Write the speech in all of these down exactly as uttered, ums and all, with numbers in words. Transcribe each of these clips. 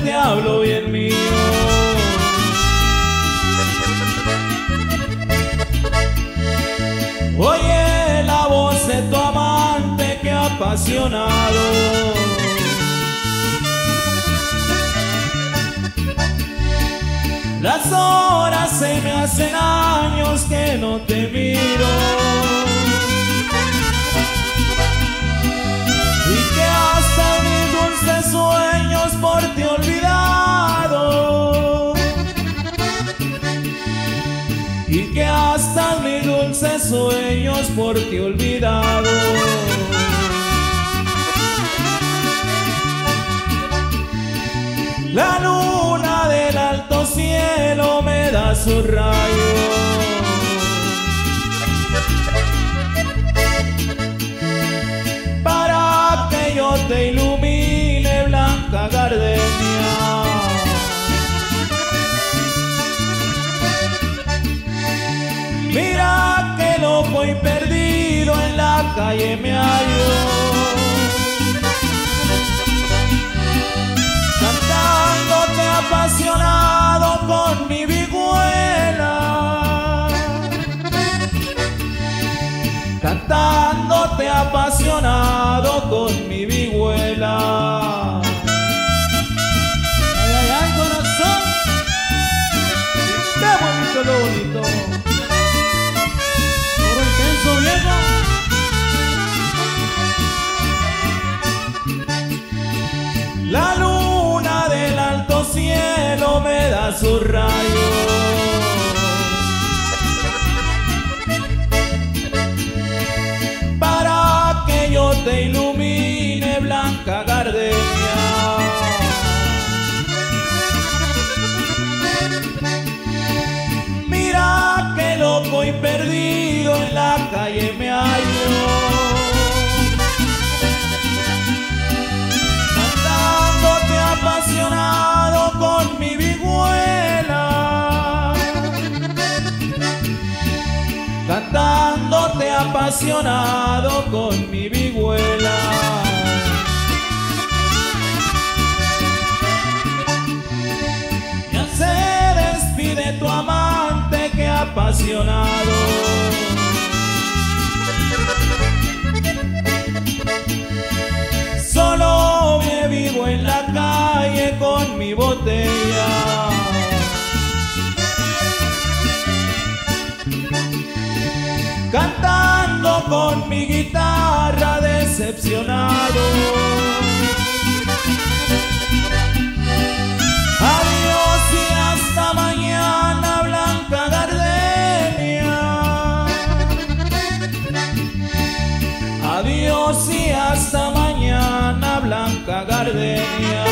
te hablo bien mío. Oye la voz de tu amante que apasionado. Las horas se me hacen años que no te miro. Y que hasta mis dulces sueños por ti he olvidado. Y que hasta mis dulces sueños por ti he olvidado. La luna del alto cielo me da su rayo. Para que yo te ilumine, blanca gardenia. Mira que loco y perdido en la calle me hallo, cantándote apasionado con mi vihuela, cantándote apasionado con mi vihuela. Ay, ay, ay, corazón, qué bonito, lo bonito. Puro intenso, viejo. La luna del alto cielo me da su rayo. Para que yo te ilumine, blanca gardenia. Mira que loco y perdido en la calle me hallo, apasionado con mi vihuela, cantándote apasionado con mi vihuela. Ya se despide tu amante que apasionado. Solo me vivo en la calle con mi botella, cantando con mi guitarra decepcionado. Adiós y hasta mañana, blanca gardenia. Adiós y hasta mañana, blanca gardenia.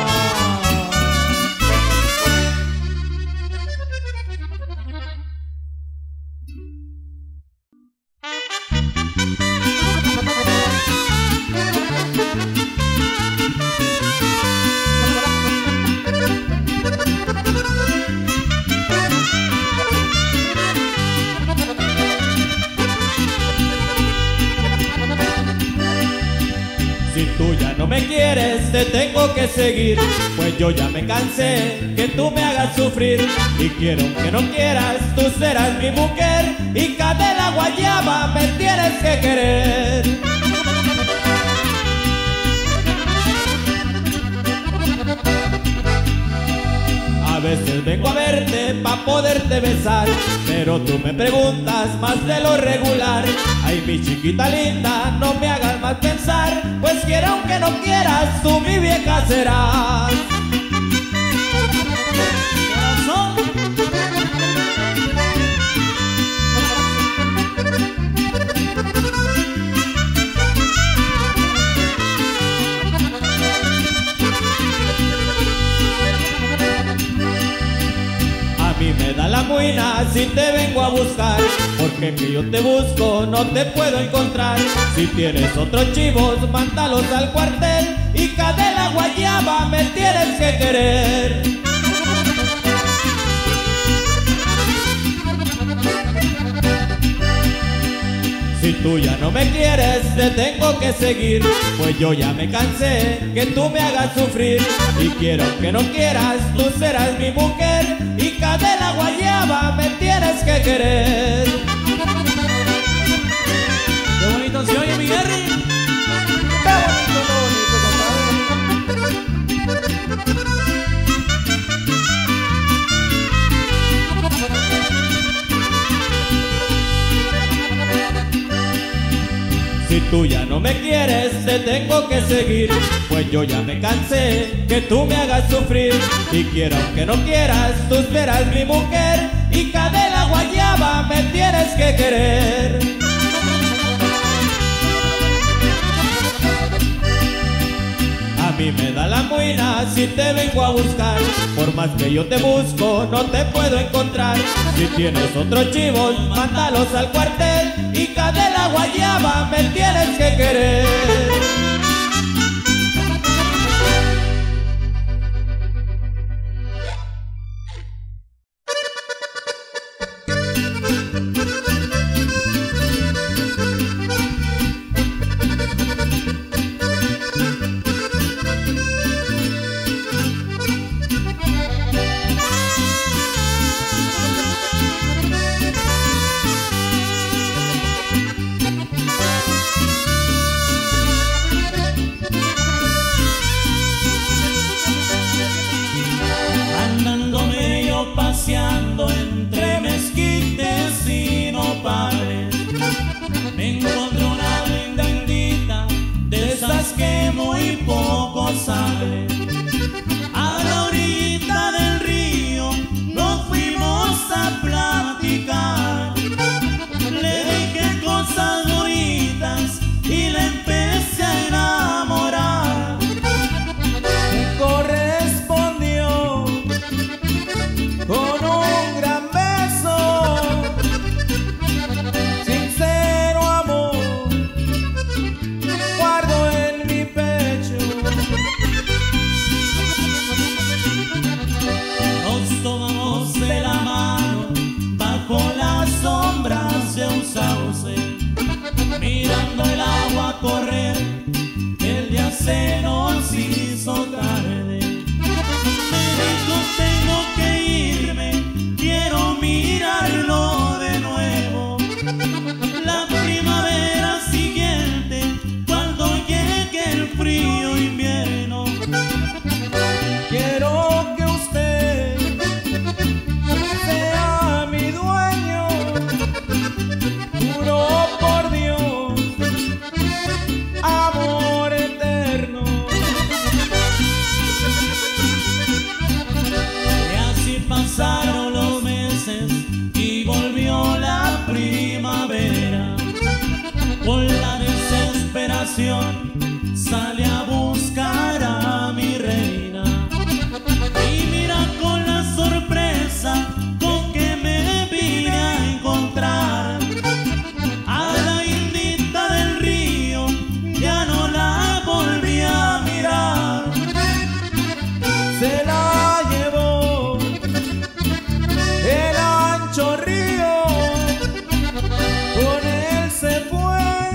Si tú ya no me quieres, te tengo que seguir, pues yo ya me cansé que tú me hagas sufrir. Y quiero que no quieras, tú serás mi mujer, y cada la guayaba me tienes que querer. A veces vengo a verte pa' poderte besar, pero tú me preguntas más de lo regular. Ay, mi chiquita linda, no me hagas más pensar, pues quiera aunque no quieras, tú mi vieja serás. Corazón. A mí me da la muina si te vengo a buscar, porque que yo te busco no te puedo encontrar. Si tienes otros chivos, mándalos al cuartel, y cada la guayaba me tienes que querer. Si tú ya no me quieres, te tengo que seguir, pues yo ya me cansé que tú me hagas sufrir. Y quiero que no quieras, tú serás mi mujer, y Cadela Guayaba me tienes que querer. Qué bonito se oye, mi Jerry. Qué bonito, qué bonito, compadre. Si tú ya no me quieres, te tengo que seguir, pues yo ya me cansé que tú me hagas sufrir. Y quiero que no quieras, tú serás mi mujer, y Cadela Guayaba me tienes que querer. A mí me da la muina si te vengo a buscar, por más que yo te busco no te puedo encontrar. Si tienes otros chivos, mándalos al cuartel, y Cadela Guayaba me tienes que querer. Paseando entre mezquites y nopales, me encontré una linda indita, de esas que muy poco salen. A la orillita del río nos fuimos a platicar, le dije cosas bonitas y le empecé a enamorar. Me correspondió con un gran beso, sincero amor, guardo en mi pecho. Nos tomamos de la mano bajo las sombras de un sauce, mirando el agua correr, el día se nos hizo tarde. Me dijo tengo que irme, quiero mirarlo de nuevo. La primavera siguiente, cuando llegue el frío invierno. Quiero que usted sea mi dueño, juro por Dios, amor eterno. Y así pasaron los meses y volvió la primavera. Con la desesperación sale a buscar a mi reina. Y mira con la sorpresa con que me vine a encontrar. A la indita del río ya no la volví a mirar. Se la llevó el ancho río, con él se fue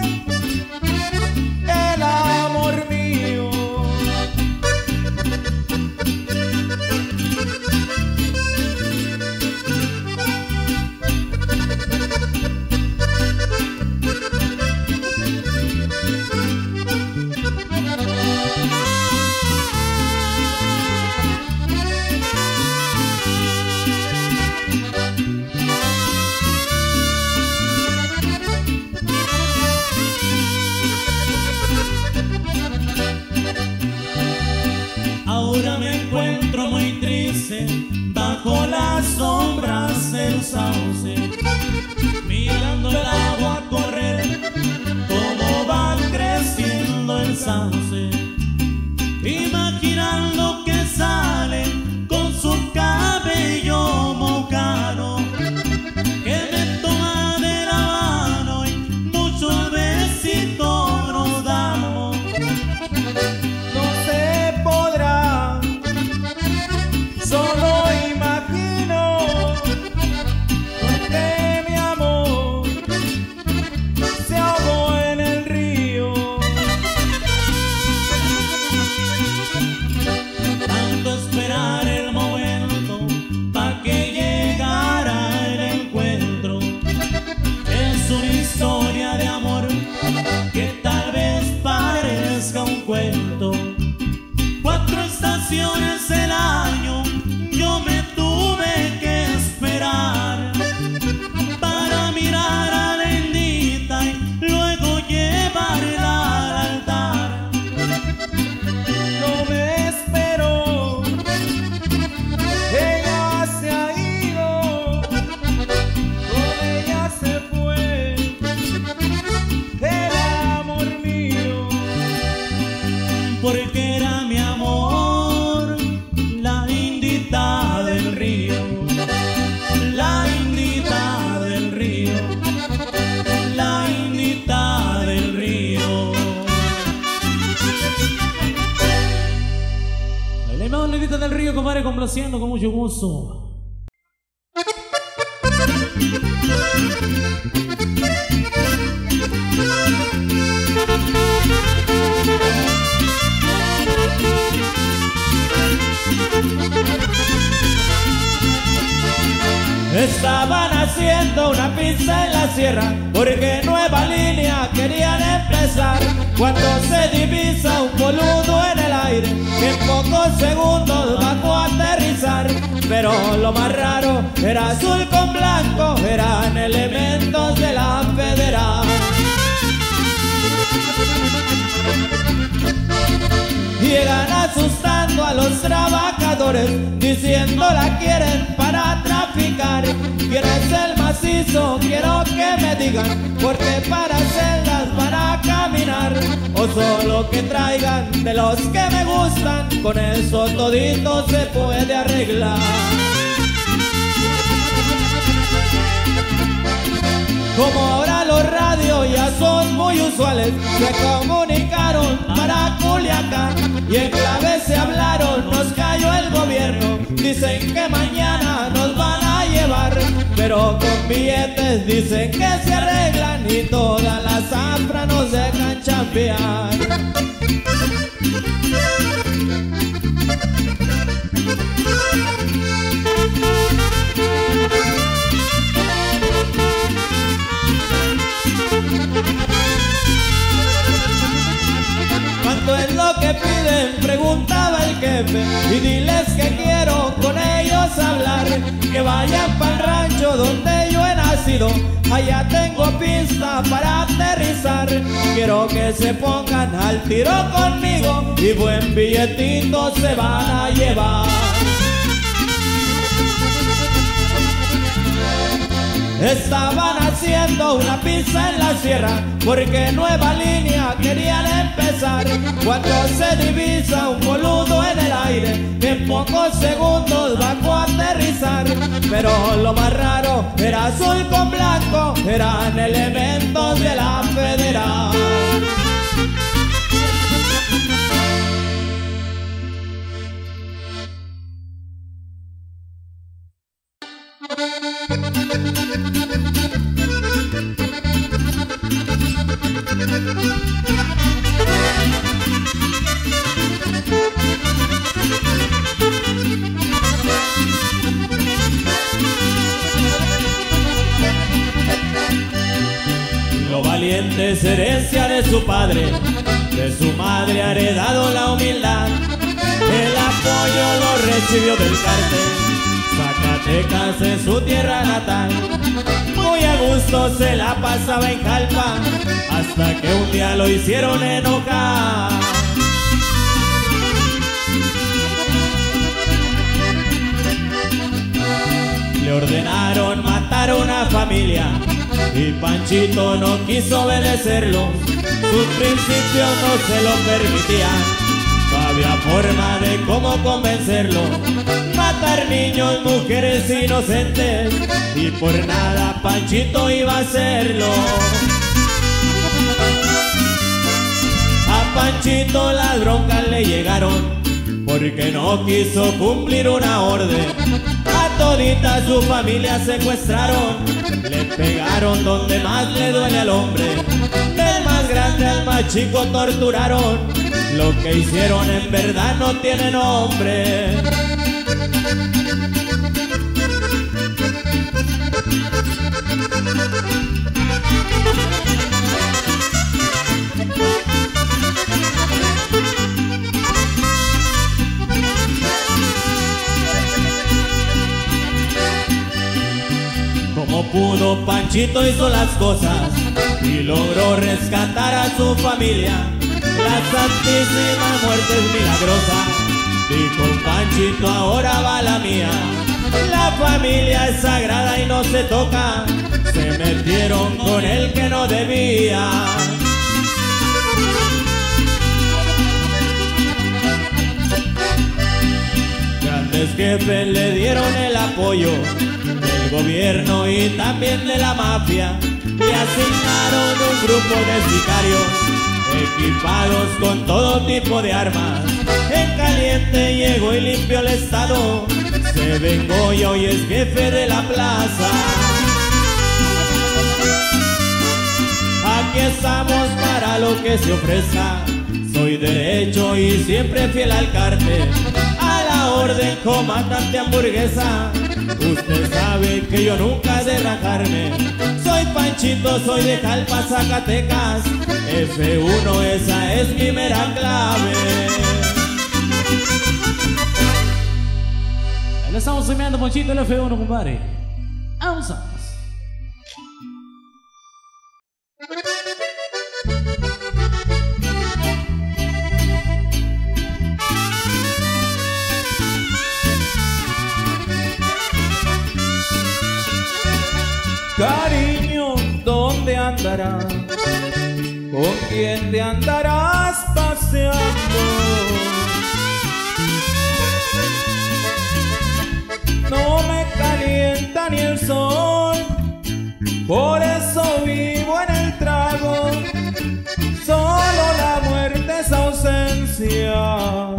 el amor mío. Ahora me encuentro muy triste bajo las sombras del sauce, mirando el agua correr, cómo va creciendo el sauce, imaginando que sale con su cabello mocano, que me toma de la mano y muchos besitos nos damos. No se podrá, solo imagino, porque mi amor se ahogó parezca un cuento. Cuatro estaciones del año yo me tuve que esperar para mirar a bendita y luego llevarla al altar. No me esperó, ella se ha ido, con ella se fue el amor mío, porque era mi amor, la indita del río, la indita del río, la indita del río. Bailemos la indita del río, compadre, complaciendo con mucho gusto. Estaban haciendo una pizza en la sierra porque nueva línea querían empezar. Cuando se divisa un boludo en el aire que en pocos segundos bajó a aterrizar. Pero lo más raro era azul con blanco, eran elementos de la federal. Llegan asustando a los trabajadores, diciendo la quieren para traficar. ¿Quién es el macizo? Quiero que me digan, porque para celdas van a caminar. O solo que traigan de los que me gustan, con eso todito se puede arreglar. Como ahora los radios ya son muy usuales, se comunicaron para Culiacán y en clave se hablaron, nos cayó el gobierno. Dicen que mañana nos van a llevar, pero con billetes dicen que se arreglan y todas las zafras nos dejan chambear. ¿Cuánto es lo que piden? Preguntaba el jefe. Y diles que quiero con ellos hablar, que vayan para el rancho donde yo he nacido. Allá tengo pista para aterrizar. Quiero que se pongan al tiro conmigo y buen billetito se van a llevar. Estaban haciendo una pizza en la sierra porque nueva línea querían empezar. Cuando se divisa un boludo en el aire, en pocos segundos bajó a aterrizar. Pero lo más raro era azul con blanco, eran elementos de la federal. Lo valiente es herencia de su padre, de su madre ha heredado la humildad. El apoyo lo recibió del cártel, Zacatecas es su tierra natal. Muy a gusto se la pasaba en Jalpa, hasta que un día lo hicieron enojar. Le ordenaron matar a una familia y Panchito no quiso obedecerlo. Sus principios no se lo permitían, no había forma de cómo convencerlo. Matar niños, mujeres inocentes, y por nada Panchito iba a hacerlo. A Panchito las broncas le llegaron porque no quiso cumplir una orden. A todita su familia secuestraron, le pegaron donde más le duele al hombre. Del más grande al más chico torturaron, lo que hicieron en verdad no tiene nombre. Pero Panchito hizo las cosas y logró rescatar a su familia. La Santísima Muerte es milagrosa, dijo Panchito, ahora va la mía. La familia es sagrada y no se toca, se metieron con el que no debía. Grandes jefes le dieron el apoyo del gobierno y también de la mafia, y asignaron un grupo de sicarios equipados con todo tipo de armas. En caliente llegó y limpió el estado, se vengó y hoy es jefe de la plaza. Aquí estamos para lo que se ofrezca, soy derecho y siempre fiel al cártel. A la orden, comandante hamburguesa, usted sabe que yo nunca he de rajarme. Soy Panchito, soy de Jalpa, Zacatecas, F uno, esa es mi mera clave. Le estamos enviando Panchito el F uno, compadre. Vamos. Cariño, ¿dónde andarás? ¿Con quién te andarás paseando? No me calienta ni el sol, por eso vivo en el trago. Solo la muerte es ausencia,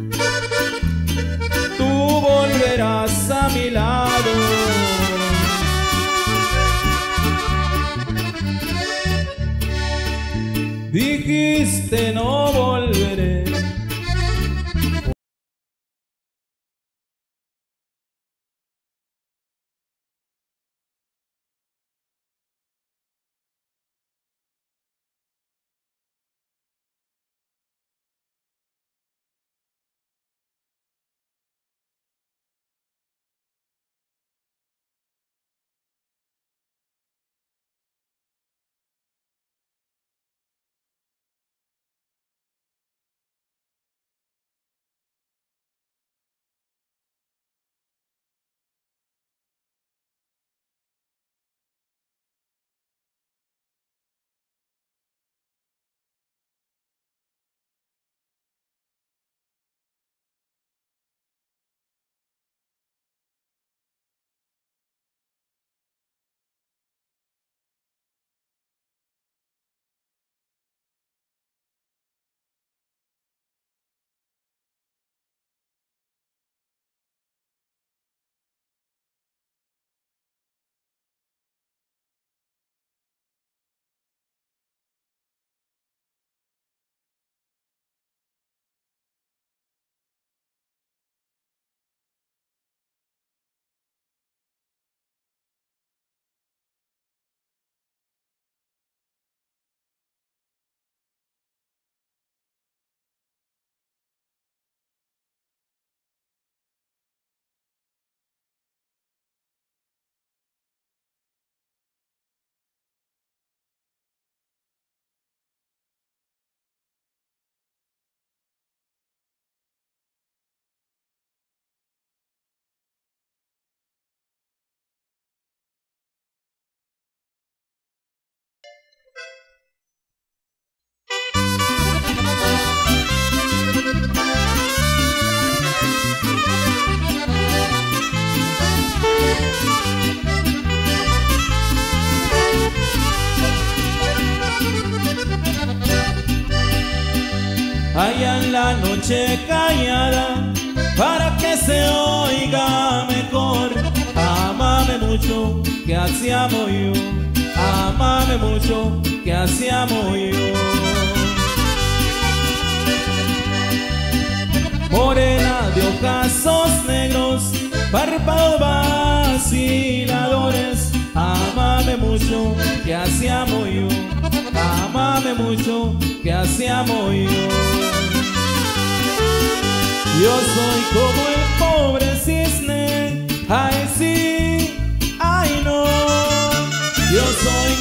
tú volverás a mi lado. Dijiste no volveré. Allá en la noche callada, para que se oiga mejor. Amame mucho, que así amo yo. Amame mucho, que así amo yo. Morena de ojazos negros, párpados vaciladores. Amame mucho, que así amo yo. Amame mucho, que así amo yo. Yo soy como el pobre cisne, ay sí, ay no.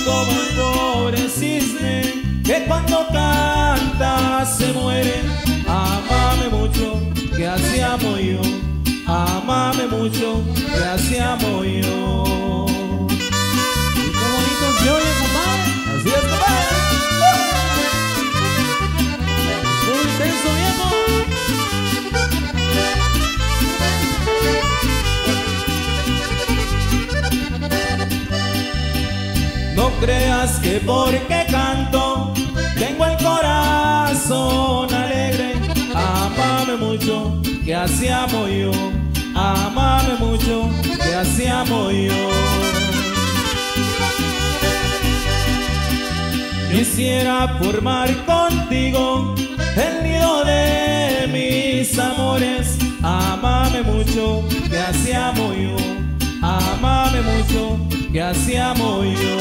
como el pobre cisne que cuando canta se muere. Ámame mucho, que así amo yo. Ámame mucho, que así amo yo. Y qué bonito se oye, compadre. Así es, compadre. Muy intenso, viejo. No creas que porque canto tengo el corazón alegre. Ámame mucho, que así amo yo. Ámame mucho, que así amo yo. Quisiera formar contigo el nido de mis amores. Ámame mucho, que así amo yo. Ámame mucho, que así amo yo.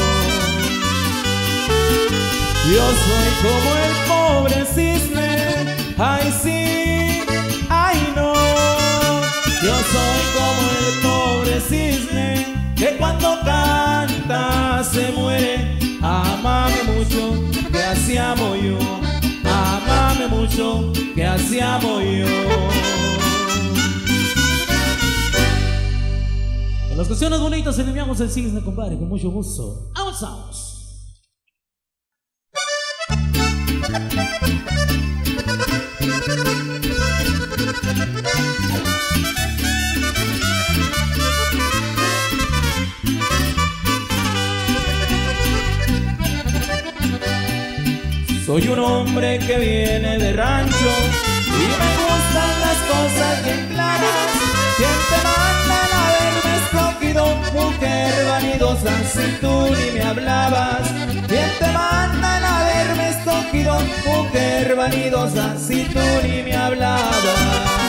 Yo soy como el pobre cisne, ay sí, ay no. Yo soy como el pobre cisne que cuando canta se muere. Ámame mucho, que así amo yo. Ámame mucho, que así amo yo. Con las canciones bonitas enviamos el cisne, compadre, con mucho gusto. ¡Avanzamos! Soy un hombre que viene de rancho y me gustan las cosas bien claras. ¿Quién te manda el haberme escogido, mujer vanidosa, si tú ni me hablabas? ¿Quién te manda el haberme escogido, mujer vanidosa, si tú ni me hablabas?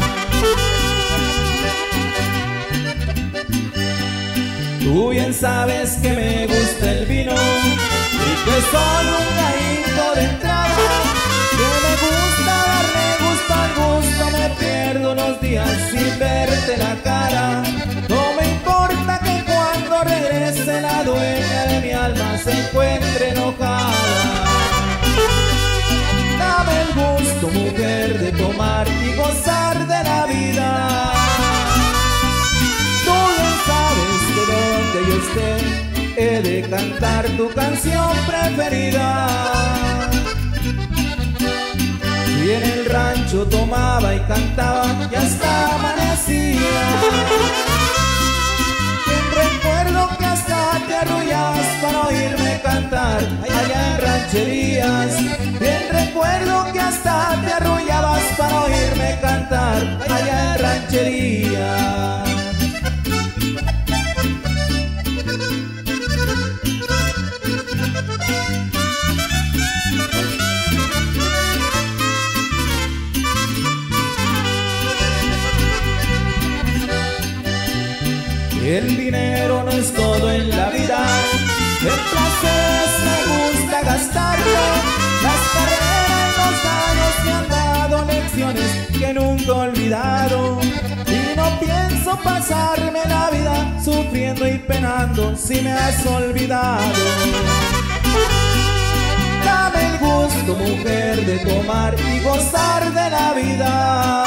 Tú bien sabes que me gusta el vino y que soy un gallito de entrada, que me gusta darle gusto al gusto, me pierdo unos días sin verte la cara. No me importa que cuando regrese la dueña de mi alma se encuentre enojada. Dame el gusto, mujer, de tomar y gozar de la vida. Tú bien sabes que donde yo esté he de cantar tu canción preferida. Y en el rancho tomaba y cantaba y hasta amanecía. Bien recuerdo que hasta te arrullabas para oírme cantar allá en rancherías. Bien recuerdo que hasta te arrullabas para oírme cantar allá en rancherías. El dinero no es todo en la vida, en placeres me gusta gastarlo. Las carreras y los años me han dado lecciones que nunca he olvidado. Y no pienso pasarme la vida sufriendo y penando si me has olvidado. Dame el gusto, mujer, de tomar y gozar de la vida.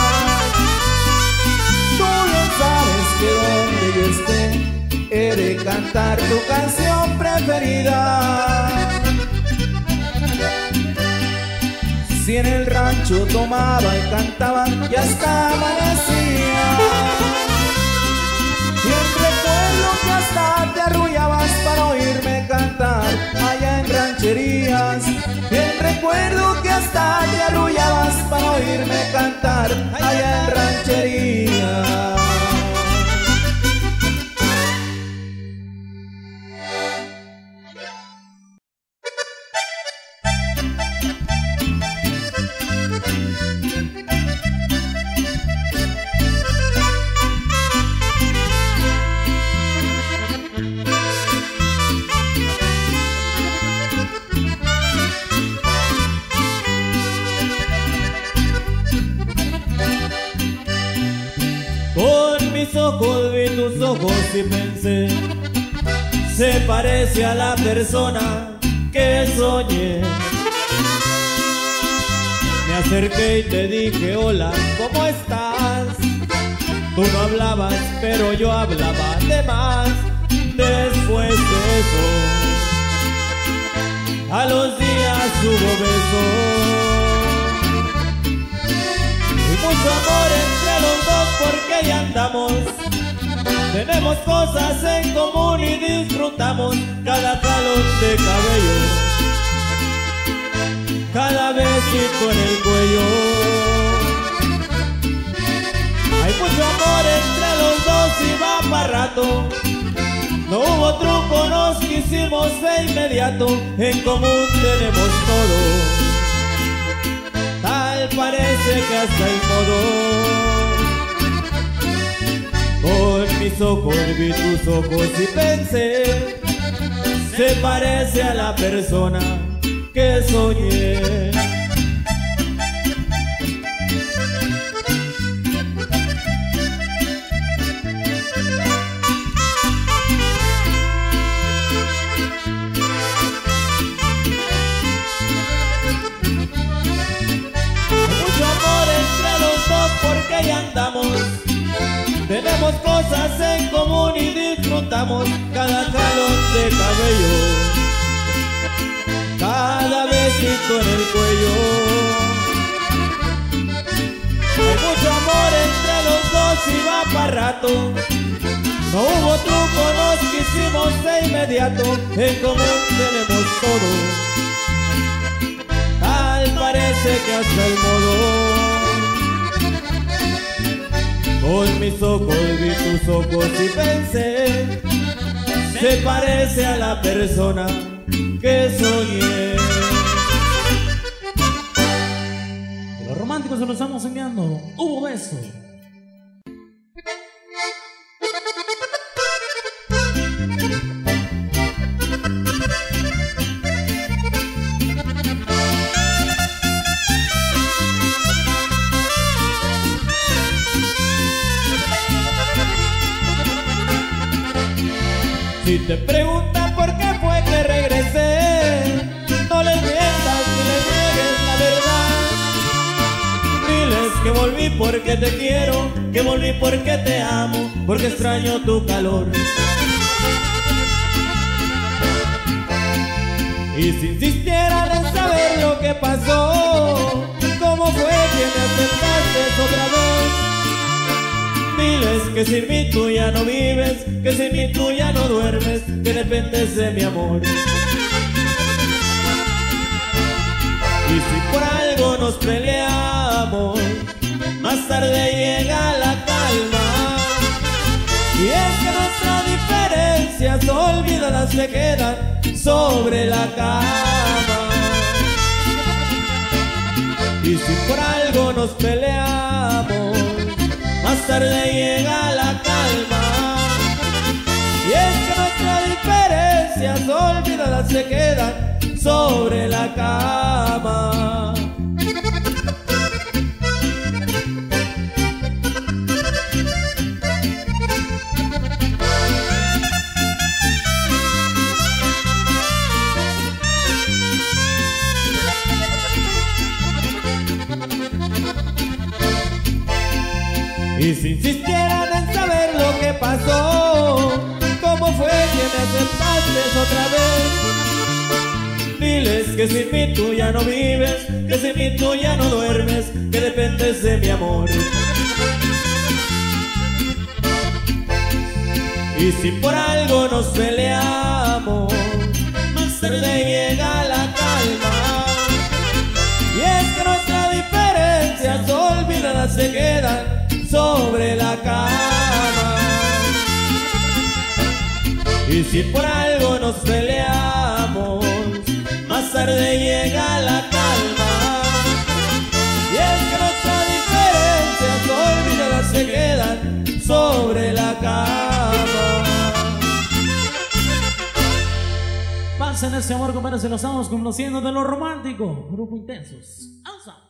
Tú bien sabes que donde yo esté he de cantar tu canción preferida. Si en el rancho tomaba y cantaba y hasta amanecía. Bien recuerdo que hasta te arrullabas para oírme cantar allá en rancherías. Bien recuerdo que hasta te arrullabas para oírme cantar allá en rancherías. Con mis ojos vi tus ojos y pensé, se parece a la persona que soñé. Me acerqué y te dije hola, ¿cómo estás? Tú no hablabas, pero yo hablaba de más. Después de eso, a los días hubo besos y mucho amor entre los dos, porque ya andamos. Tenemos cosas en común y disfrutamos cada jalón de cabello, cada besito en el cuello. Hay mucho amor entre los dos y va para rato. No hubo truco, nos quisimos de inmediato. En común tenemos todo, tal parece que hasta el modo. Con mis ojos vi tus ojos y pensé, se parece a la persona que soñé. Porque ya andamos, tenemos cosas en común y disfrutamos cada jalón de cabello, cada besito en el cuello. Hay mucho amor entre los dos y va para rato. No hubo truco, nos quisimos de inmediato. En común tenemos todo, tal parece que hasta el modo. Con mis ojos vi tus ojos y pensé, se parece a la persona que soñé. Los románticos se los estamos enviando. Hubo beso. Si te preguntan por qué fue que regresé, no les mientas ni les niegues la verdad. Diles que volví porque te quiero, que volví porque te amo, porque extraño tu calor. Y si insistieran en saber lo que pasó, cómo fue que me aceptaste otra vez, diles que sin mí tú ya no vives, que sin mí tú ya no duermes, que dependes de mi amor. Y si por algo nos peleamos, más tarde llega la calma. Y es que nuestras diferencias olvidadas se quedan sobre la cama. Y si por algo nos peleamos, más tarde llega la calma. Y es que nuestras diferencias olvidadas se quedan sobre la cama. Y si insistieran en saber lo que pasó, cómo fue que me aceptaste otra vez, diles que sin mí tú ya no vives, que sin mí tú ya no duermes, que dependes de mi amor. Y si por algo nos peleamos, más tarde llega la calma. Y es que nuestras diferencias olvidadas se quedan sobre la cama. Y si por algo nos peleamos, más tarde llega la calma. Y es que nuestras diferencias olvidadas se quedan sobre la cama. Pasen ese amor, compadre, se lo estamos conociendo de los románticos. Grupo Intensos. ¡Alza!